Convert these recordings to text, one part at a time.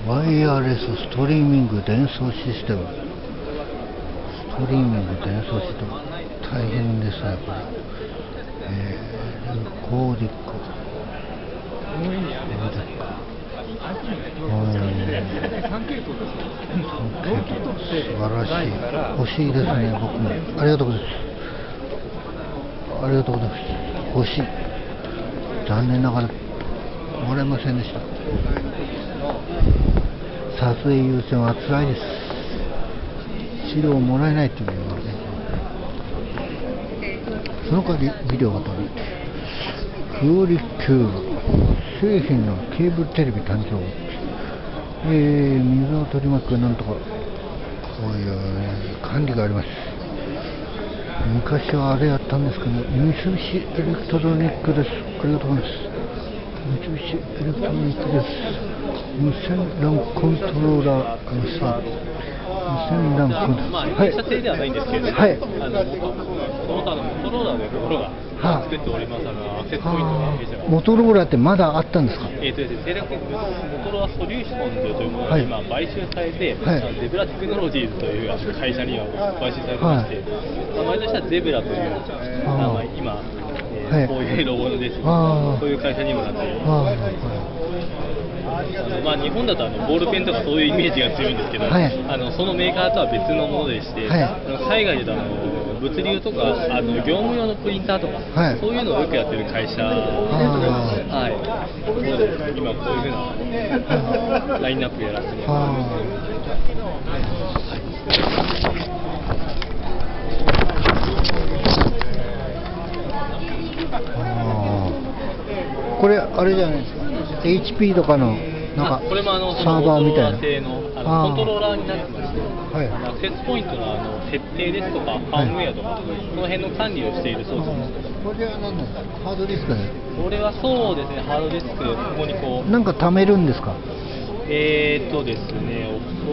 ワイヤレスストリーミング伝送システム。ストリーミング伝送システム。大変ですね、これ。コーディック。素晴らしい。欲しいですね、僕も。ありがとうございます。ありがとうございます。欲しい。残念ながらもらえませんでした。撮影優先は辛いです。資料をもらえないというのはね。その代わりビデオが撮れる。クオリキューブ製品のケーブルテレビ誕生。水を取り巻くなんとかこういう、管理があります。昔はあれやったんですけど、三菱エレクトロニックです。ありがとうございます。三菱エレクトロニックです。無線 LAN コントローラー無線 LAN コントローラー、 はい、社製ではないんですけれども、 はい、 モトローラーのところが作っております、アクセスポイントがモトローラーってまだあったんですか？ モトローラソリューションズというものが今買収されて、ゼブラテクノロジーズという会社には買収されてまして、毎年はゼブラという今、こういうロゴですね、そういう会社にもなっています。日本だとボールペンとかそういうイメージが強いんですけど、そのメーカーとは別のものでして、海外で物流とか業務用のプリンターとか、そういうのをよくやってる会社です。今こういうふうなラインナップやらせてもらってます。 これあれじゃないですか、HP とかのなんかこれもサーバーみたいな製のコントローラーになってまして、アクセスポイントの設定ですとか、ファームウェアとか、その辺の管理をしている装置です。 これは何ですか？ハードディスクね。 これはそうですね、ハードディスク、ここにこう。 なんか貯めるんですか？ ですね、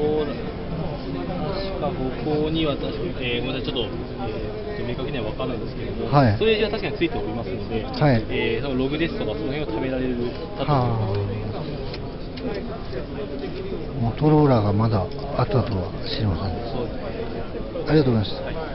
確かここには確か、ごめんなさい、ちょっと、明確には分からないんですけれども、ストレージは確かについておりますので、そのログですとか、その辺を貯められるだと思います。 モトローラーがまだあったとは知りません。ありがとうございます。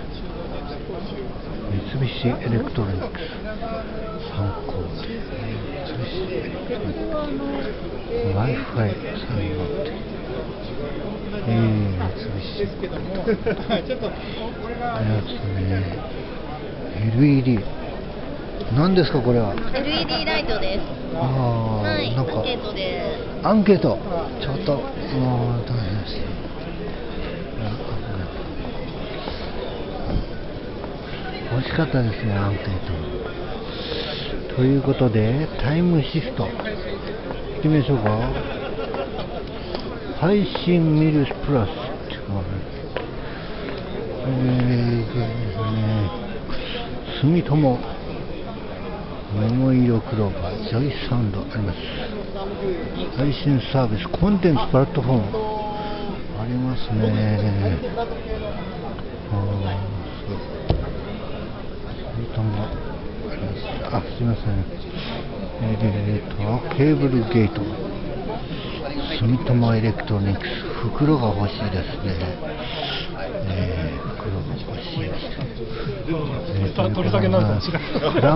三菱エレクトロニックス参考。三菱エレクトロニックス Wi-Fi 3号店。三菱エレクトロニックス。ありますね。LED。何ですかこれは？ LED ライトです。はい、 なんかアンケートで。 アンケート、ちょっと大変です。惜しかったですね、アンケート。ということで、タイムシフト。行ってみましょうか。配信ミルスプラス。住友。桃色クローバー、ジョイサウンドあります。配信サービス、コンテンツプラットフォームありますね。すいません。ケーブルゲート、住友エレクトロニクス、袋が欲しいですね。袋が欲しいです。クラウドサービス。今日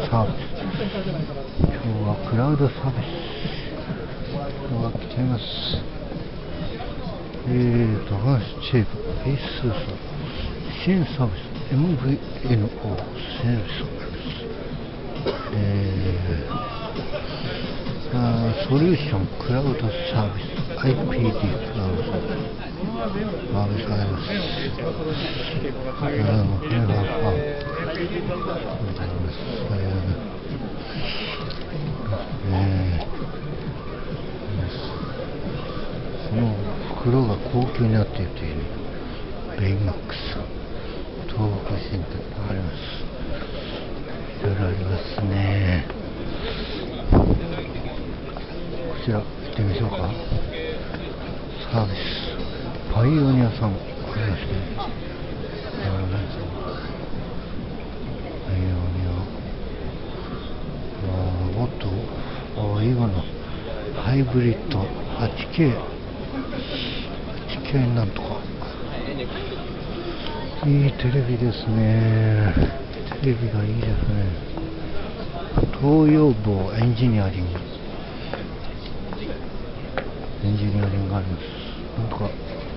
はクラウドサービス。今日は来ています。話チェープ、フェイススーサー、新サービス、MVNO、セールス。ソリューション、クラウドサービス、IPD、クラウドサービス。ありがとうございます。この袋が高級になっているというベイマックス、東北新幹あります。いろいろありますね。こちら行ってみましょうか。サービスパイオニアさんありまして、パイオニア、いいかな。ハイブリッド 8K 9なんとか。いいテレビですね。テレビがいいですね。東洋坊エンジニアリングがあります。なんとか、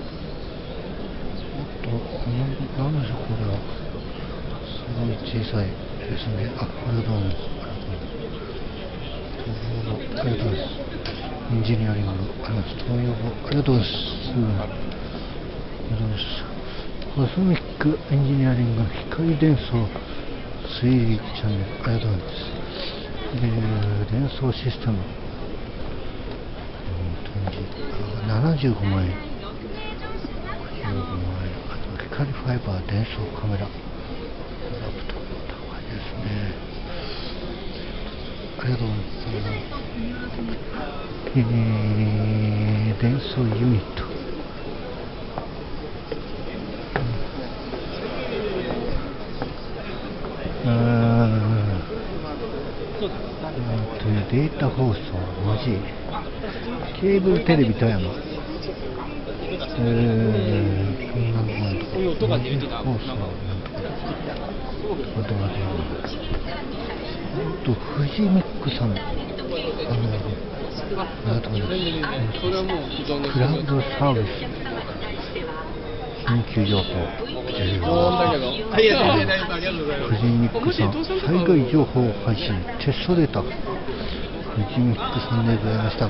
なんでしょう、これは。すごい小さいですね。ありがとうございます。ありがとうございます。エンジニアリングあります。東洋坊ありがとうございます。ありがとうございます。コスミックエンジニアリング光伝送推理チャンネルありがとうございます。伝送システム75万円。あと光ファイバー伝送カメララップトップ高いですね。ありがとうございます。伝送ユニットデータ放送文字ケーブルテレビ富山そんなのなんとか文字放送なんとかフジミックさんありがとうございます。クラウドサービス緊急情報フジミックさん災害情報配信テストデータフジミックさんでございました。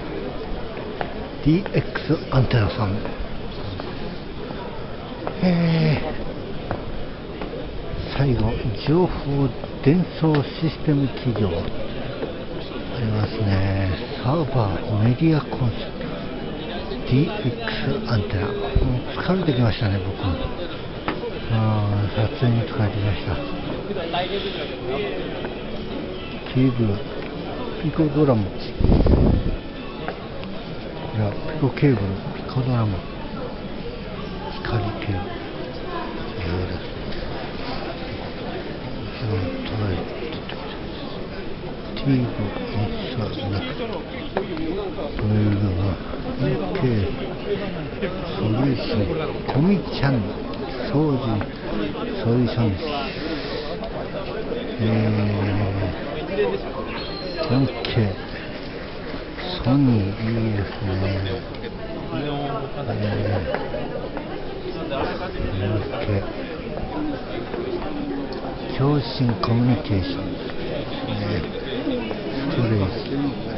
DX アンテナさん最後情報伝送システム企業ありますね。サーバーメディアコンセプト DX アンテナ疲れてきましたね僕も。撮影に疲れてきました。ケーブルピコドラムピコケーブルピコドラム光ケーブルティーブミサネクトというのが OK ソリューションコミチャン掃除ソリューションです。OK ソニーいいですね。OK 共振コミュニケーションストレージ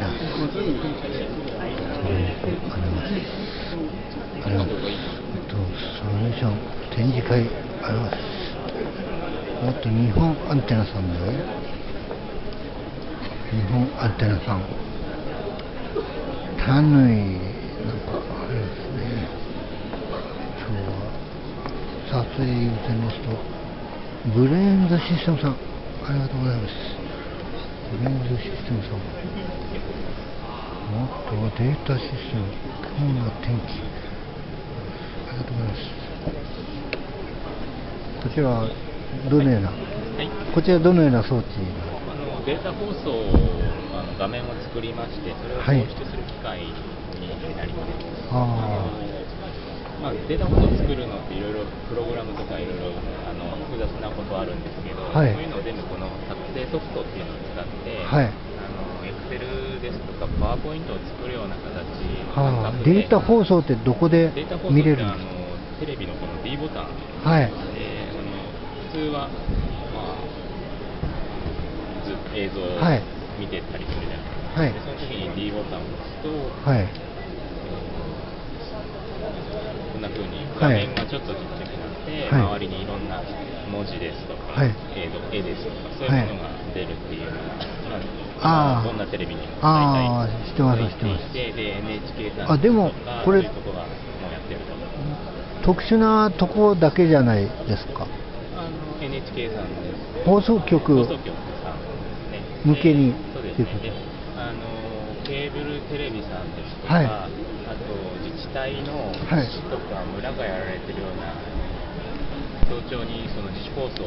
あります。ソリューション展示会あります。あと日本アンテナさんで日本アンテナさんタヌイなんかあれですね。今日は撮影優先ですとブレーンズシステムさんありがとうございます。ブレーンズシステムさんもっとデータシステム今日の天気ありがとうございます。こちらはどのような、こちらどのような装置データ放送画面を作りましてそれを放出する機械になります。データ放送を作るのっていろいろプログラムとかいろいろ複雑なことあるんですけど、そういうのを全部この作成ソフトっていうのを使って、Excel ですとかパワーポイントを作るような形データ放送ってどこで見れるんですか？ テレビのこの D ボタンで、普通は、映像を見てたりするじゃないですか。でその時に D ボタンを押すと、こんな風に画面がちょっとちっちゃくなって、周りにいろんな文字ですとか、絵ですとかそういうものが出るっていうのが、どんなテレビにも大体知ってます知ってます。 で NHK さんでもこれそういうとこがもうやってると特殊なとこだけじゃないですか。 NHK さんです放送局さんですね向けにそうですね。ケーブルテレビさんですとか、あと自治体の市とか村がやられてるような早朝にその自主放送